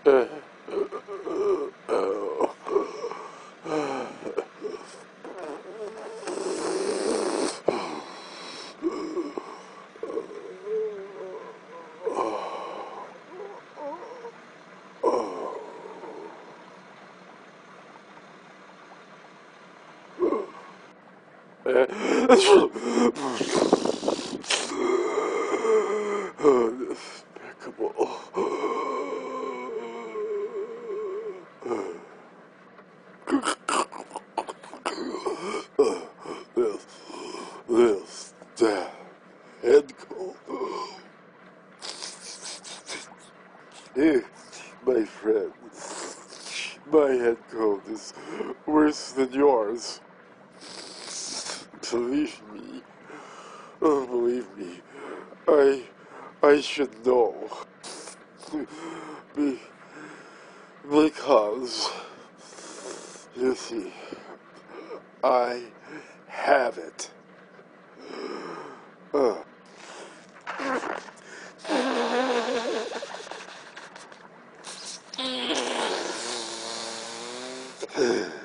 Uh, Despicable. This, that head cold. Hey, my friend, my head cold is worse than yours. Believe me, oh, believe me, I should know. Be, because, you see, I have it. Uh.